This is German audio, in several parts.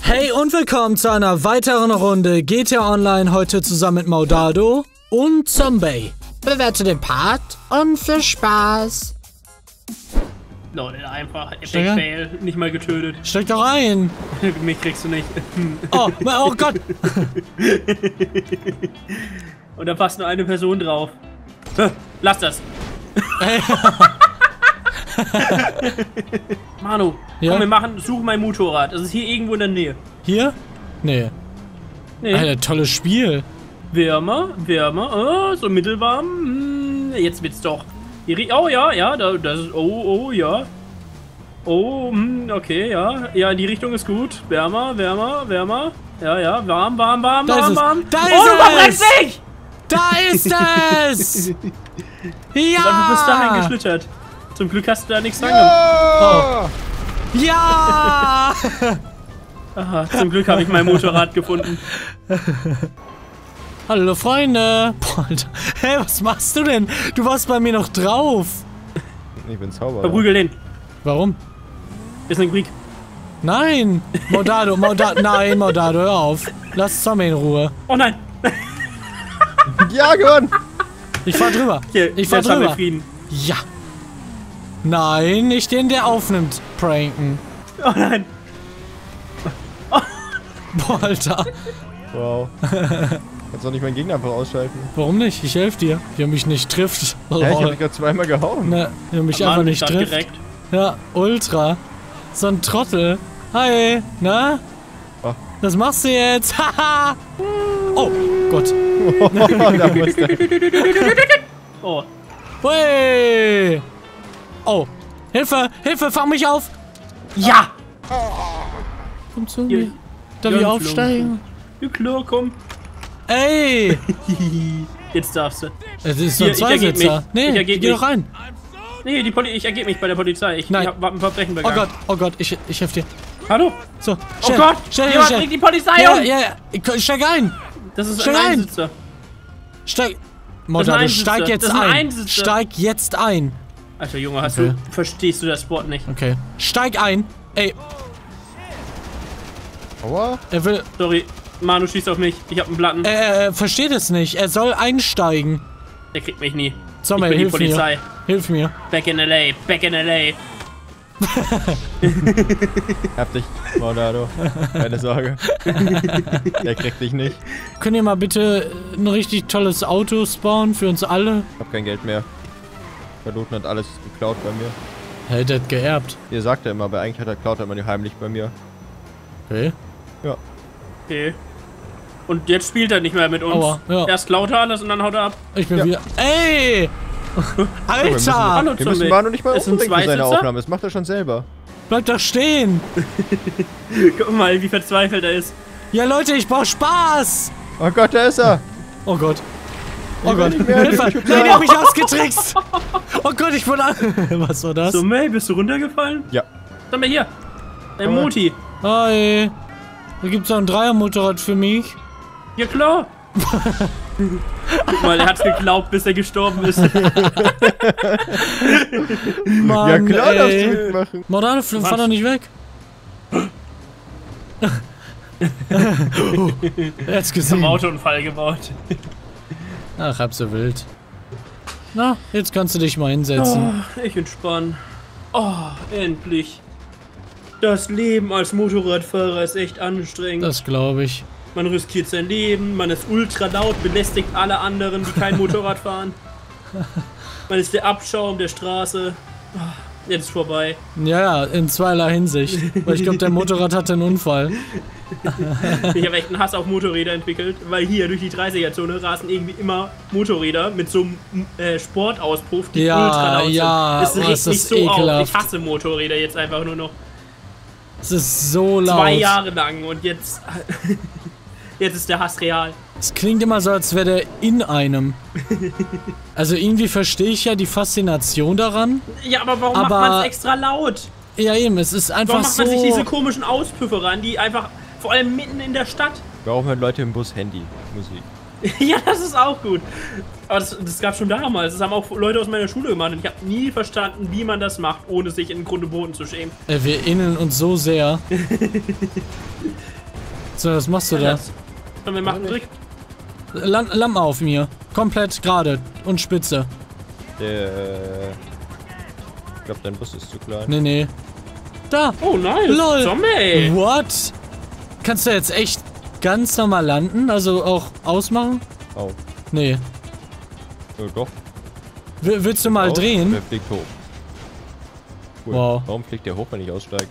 Hey und willkommen zu einer weiteren Runde GTA Online, heute zusammen mit Maudado und Zombie. Bewerte den Part und viel Spaß. Leute, einfach Epic Fail, nicht mal getötet. Steig doch ein. Mich kriegst du nicht. Oh Gott. Und da passt nur eine Person drauf. Lass das. Manu, ja? Komm, such mein Motorrad. Das ist hier irgendwo in der Nähe. Hier? Nee. Alter, tolles Spiel. Wärmer, oh, so mittelwarm. Jetzt wird's doch. Oh ja, das ist, oh ja. Oh, okay, ja. Ja, die Richtung ist gut. Wärmer. Ja, warm. Da ist Oh, du verbrennst dich! Da ist es! Ja! Du bist dahin geschlittert. Zum Glück hast du da nichts dran gemacht. Oh. Ja! Aha, zum Glück habe ich mein Motorrad gefunden. Hallo Freunde! Boah, Alter. Hey, was machst du denn? Du warst bei mir noch drauf. Ich bin Zauberer. Verprügel den. Warum? Ist ein Greek. Nein! Maudado, nein, Maudado, hör auf. Lass Zombie in Ruhe. Oh nein! Ja, gewonnen! Ich fahr drüber. Okay, ich fahr drüber. Frieden. Ja. Nein, nicht den, der aufnimmt. Pranken. Oh nein. Oh. Boah, Alter. Wow. Kannst doch nicht meinen Gegner einfach ausschalten. Warum nicht? Ich helfe dir. Wie er mich nicht trifft. Ja, ich hab dich gerade zweimal gehauen. Ne, wie er mich einfach nicht trifft. Direkt. Ja, ultra. So ein Trottel. Hi. Na? Oh. Was machst du jetzt? Haha. Oh Gott. Da muss der. Oh. Hey. Oh. Hilfe, fang mich auf. Ja. Komm zu mir. Darf ich aufsteigen? Ja klar, komm. Ey. Jetzt darfst du. Es ist so ein Zweisitzer. Nee, geh doch rein. Nee, ich ergebe mich bei der Polizei. Ich hab ein Verbrechen begangen. Oh Gott, ich helfe dir. Hallo? So, oh Gott, jemand bringt die Polizei um! Ja, steig ein! Das ist ein Einsitzer. Maudado, steig jetzt ein! Steig jetzt ein! Alter Junge, verstehst du das Wort nicht? Okay. Steig ein! Ey! Aua? Er will... Sorry, Manu schießt auf mich. Ich hab einen Platten. Er versteht es nicht. Er soll einsteigen. Der kriegt mich nie. Zombie, hilf mir. Hilf mir. Back in LA. Hab dich, Maudado. Keine Sorge. Der kriegt dich nicht. Könnt ihr mal bitte ein richtig tolles Auto spawnen für uns alle? Ich hab kein Geld mehr. Verloten hat alles geklaut bei mir. Hey, der hat geerbt. Ihr sagt ja immer, aber eigentlich klaut er immer heimlich bei mir. Okay. Ja. Okay. Und jetzt spielt er nicht mehr mit uns. Aua, ja. Erst klaut er alles und dann haut er ab. Ich bin wieder... Ey! Alter! Wir müssen Manu nicht mal umbringen für seine Aufnahme. Das macht er schon selber. Bleib doch stehen! Guck mal, wie verzweifelt er ist. Ja, Leute, ich brauch Spaß! Oh Gott, da ist er! Oh Gott. Oh Gott. Hilfe! Nein, der hat mich ausgetrickst! Oh Gott, ich wurde... Was war das? So, May, bist du runtergefallen? Ja. Sag mal hier. Moti. Hi. Da gibt's auch ein Dreiermotorrad für mich. Ja, klar. Guck mal, er hat's geglaubt, bis er gestorben ist. Mann, ja klar, darfst du mitmachen. Maudado, fahr doch nicht weg. Er hat's gesehen. Ich hab Autounfall gebaut. Ach, halb so wild. Na, jetzt kannst du dich mal hinsetzen. Oh, ich entspann. Oh, endlich. Das Leben als Motorradfahrer ist echt anstrengend. Das glaube ich. Man riskiert sein Leben, man ist ultra laut, belästigt alle anderen, die kein Motorrad fahren. Man ist der Abschaum der Straße. Jetzt ist vorbei. Ja, in zweierlei Hinsicht. Weil ich glaube, der Motorrad hatte einen Unfall. Ich habe echt einen Hass auf Motorräder entwickelt, weil hier durch die 30er-Zone rasen irgendwie immer Motorräder mit so einem Sportauspuff, die ultra laut sind. Das regt mich so auf. Ich hasse Motorräder jetzt einfach nur noch. Es ist so laut. 2 Jahre lang und jetzt... Jetzt ist der Hass real. Es klingt immer so, als wäre der in einem. Also irgendwie verstehe ich ja die Faszination daran. Ja, aber warum macht man es extra laut? Ja eben, es ist einfach so... Warum macht man sich diese komischen Auspüffe ran, die einfach, vor allem mitten in der Stadt... Warum hören Leute im Bus Handy-Musik? Ja, das ist auch gut. Aber das gab schon damals. Das haben auch Leute aus meiner Schule gemacht. Und ich habe nie verstanden, wie man das macht, ohne sich in Grund und Boden zu schämen. Wir ähneln uns so sehr. So, was machst du da? Komm, wir machen Trick. Lampen auf mir. Komplett gerade und spitze. Ich glaube, dein Bus ist zu klein. Nee. Da! Oh nein, LOL! Zombie! What? Kannst du jetzt echt ganz normal landen? Also auch ausmachen? Oh. Nee. Doch. Willst du mal drehen? Der fliegt hoch. Cool. Wow. Warum fliegt der hoch, wenn ich aussteige?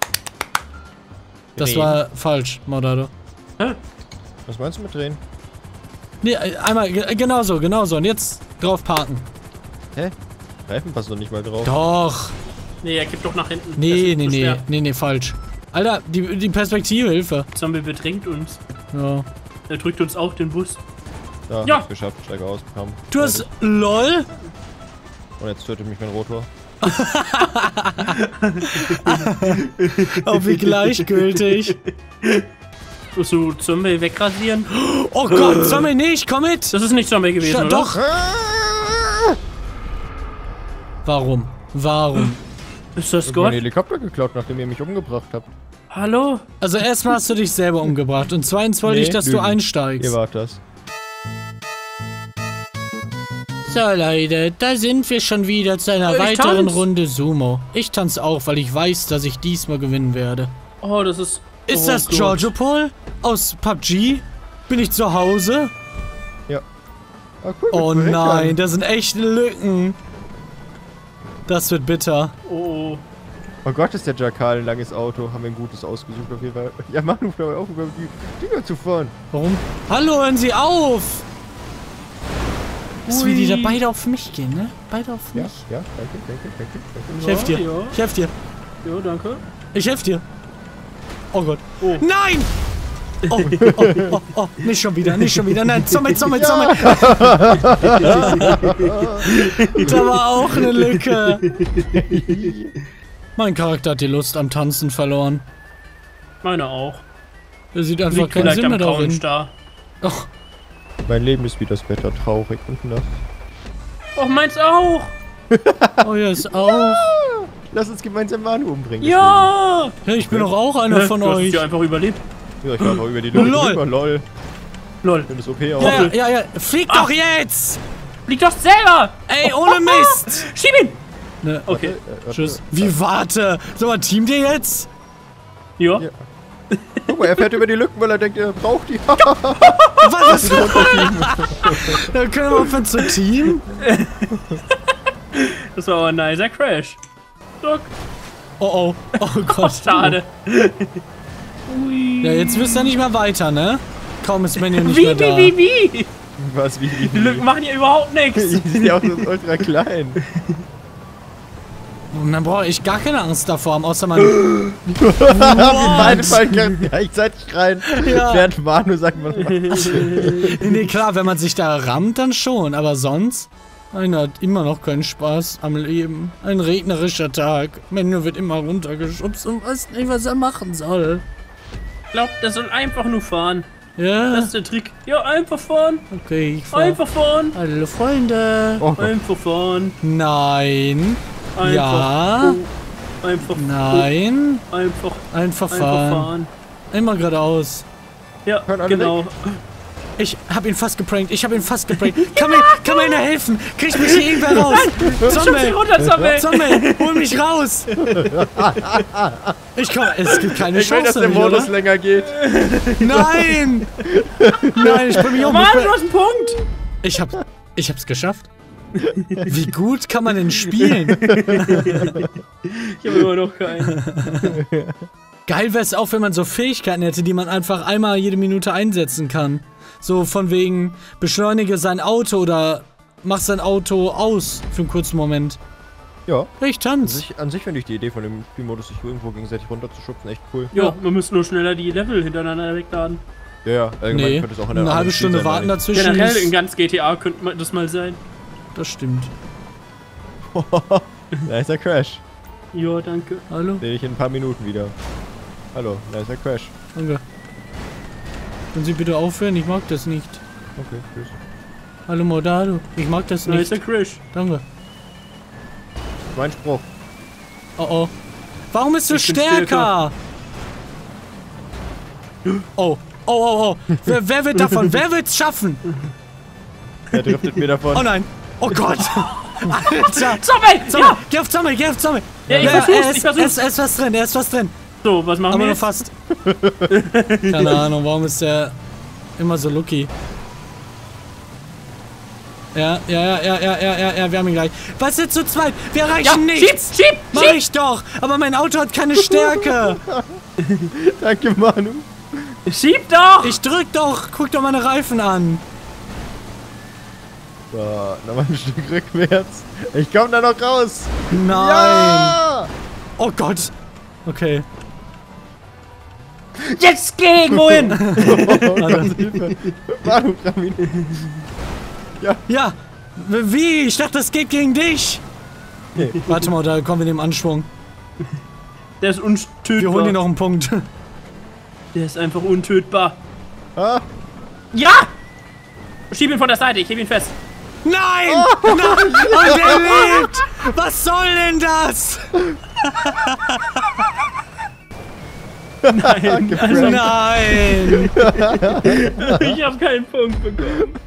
Das Drehen. war falsch, Maudado. Was meinst du mit drehen? Nee, einmal, genauso. Und jetzt drauf parken. Hä? Reifen passen doch nicht mal drauf. Doch. Nee, er kippt doch nach hinten. Nee, falsch. Alter, die Perspektive, Hilfe. Zombie bedrängt uns. Ja. Er drückt uns auf den Bus. Da, Ja. hab's geschafft, steige aus, komm. Du hast LOL? Und jetzt tötet mich mein Rotor. Oh, wie gleichgültig. Musst du Zombie wegrasieren? Oh Gott, Zombie nicht, komm mit. Das ist nicht Zombie gewesen, oder? Doch. Warum? Ist das Ich hab Gott? meinen Helikopter geklaut, nachdem ihr mich umgebracht habt. Hallo? Also erstmal hast du dich selber umgebracht und zweitens wollte ich, dass du Lügen. einsteigst. Ihr wart das. So Leute, da sind wir schon wieder zu einer Ich weiteren tanz. Runde Sumo. Ich tanze auch, weil ich weiß, dass ich diesmal gewinnen werde. Oh, das ist... Ist oh das Gott. Georgiopol aus PUBG? Bin ich zu Hause? Ja. Ah, cool, Oh mit nein, Projektern. da sind echt Lücken. Das wird bitter. Oh. Oh Gott, ist der Jakal ein langes Auto. Haben wir ein gutes ausgesucht auf jeden Fall. Ja, Manu, hör auf, über die Dinger zu fahren. Warum? Hallo, hören Sie auf! Das ist wie die da Ui. beide auf mich gehen, ne? Beide auf mich. Ja, danke. Ich helf dir. Ja. Ich helf dir. Ja, danke. Ich helf dir. Oh Gott. Oh. Nein! Oh, nicht schon wieder. Nein, Zombie. Da war auch eine Lücke. Mein Charakter hat die Lust am Tanzen verloren. Meine auch. Er sieht einfach Liegt keinen vielleicht Sinn am mehr grauen darin. Star. Ach, Mein Leben ist wie das Wetter, traurig und nass. Oh, meins auch. oh ja, ist auch. Lass uns gemeinsam Manu umbringen. Ja. Ja, ich bin doch auch einer von Du hast es euch. ja einfach überlebt. deswegen. Ja, ich war einfach über die Lücke Lol. drüber, lol. Lol. Ich finde das OP auch. Ja. Flieg doch jetzt! Flieg doch selber. Ey, ohne Mist! Schieb ihn. Ne, Okay. tschüss. Wie, warte? Sag mal, teamt ihr jetzt? Ja. Ja. Guck mal, er fährt über die Lücken, weil er denkt, er braucht die. Was ist das? Dann können wir aufhören zu teamen? Das war aber ein nicer Crash. Doc. Oh Gott. Schade. Ui. Ja, jetzt wisst ihr nicht mehr weiter, ne? Kaum ist Menü nicht Wie? mehr da. Was, wie? Die Lücken machen ja überhaupt nichts. Die sind ja auch so ultra klein. Und dann brauche ich gar keine Angst davor haben, außer man... Wir beide fallen gleichzeitig rein. Ja. Während Manu sagt man. Nee, klar, wenn man sich da rammt, dann schon. Aber sonst... Einer hat immer noch keinen Spaß am Leben. Ein regnerischer Tag. Menü wird immer runtergeschubst und weiß nicht, was er machen soll. Ich glaube, der soll einfach nur fahren. Ja, Das ist der Trick. Ja, einfach fahren. okay, ich fahr. Einfach fahren. Hallo Freunde. Oh Gott. Einfach fahren. Nein. Einfach. Ja. Oh. Einfach. Nein. Oh. Einfach. Einfach Einfach fahren. fahren. Immer geradeaus. Ja, Können alle genau. Ich hab ihn fast geprankt. Kann mir einer helfen? Krieg mich hier irgendwer raus. Schub sie runter, Zombie. Zombie, hol mich raus. Ich komm, es gibt keine Ich will, dass Chance der mehr, Modus oder? länger geht. Nein. Nein, ich bin mich um. Mann, du hast einen Punkt. Ich hab's geschafft. Wie gut kann man denn spielen? Ich habe immer noch keinen. Geil wäre es auch, wenn man so Fähigkeiten hätte, die man einfach einmal jede Minute einsetzen kann. So von wegen, beschleunige sein Auto oder mach sein Auto aus für einen kurzen Moment. Ja. Ich tanz. An sich finde ich die Idee von dem Spielmodus, sich irgendwo gegenseitig runterzuschubsen, echt cool. Ja, man muss nur schneller die Level hintereinander wegladen. Ja, allgemein Nee, könnte es auch in eine halbe Stunde Spiel warten sein, dazwischen. Generell in ist- ganz GTA könnte man das mal sein. Das stimmt. Nicer Crash. Ja, danke. Hallo? Sehe ich in ein paar Minuten wieder. Hallo, nicer Crash. Danke. Können Sie bitte aufhören? Ich mag das nicht. Okay, tschüss. Hallo Modado. Ich mag das nicht. Nicer Crash. Danke. Mein Spruch. Oh. Warum bist du Ich bin stärker? Oh, oh, oh, oh. Wer wird davon? Wer wird's schaffen? Er driftet mir davon. Oh nein. Oh Gott. Alter. Zommel! Ja! Geh auf Zommel, geh auf Zommel. Ja, ich versuch's. Er ist was drin, er ist was drin. So, was machen Aber wir nur jetzt? fast. Keine Ahnung, warum ist der immer so lucky? Ja, wir haben ihn gleich. Was jetzt zu zweit? Wir erreichen nichts. Schieb! Mach ich doch. Aber mein Auto hat keine Stärke. Danke, Manu. Schieb doch! Ich drück doch. Guck doch meine Reifen an. So, nochmal ein Stück rückwärts. Ich komm da noch raus. Nein. Ja! Oh Gott. Okay. Jetzt gegen wohin! Oh Gott, Hilfe. Manu, Ramin. Ja. Wie? Ich dachte, das geht gegen dich. Nee. Warte mal, da kommen wir dem Anschwung. Der ist untötbar. Wir holen dir noch einen Punkt. Der ist einfach untötbar. Ah, Ja! Schieb ihn von der Seite, ich heb ihn fest. Nein! Nein! Und er lebt! Was soll denn das? Nein, also Nein! ich habe keinen Punkt bekommen.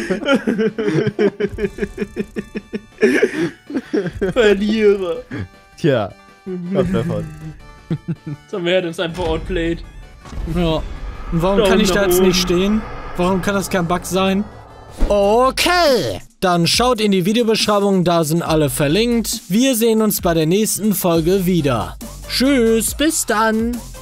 Verlierer. tja. Was davon? So werden uns einfach outplayed. Ja. Und warum kann ich da jetzt nicht stehen? Warum kann das kein Bug sein? Okay, dann schaut in die Videobeschreibung, da sind alle verlinkt. Wir sehen uns bei der nächsten Folge wieder. Tschüss, bis dann!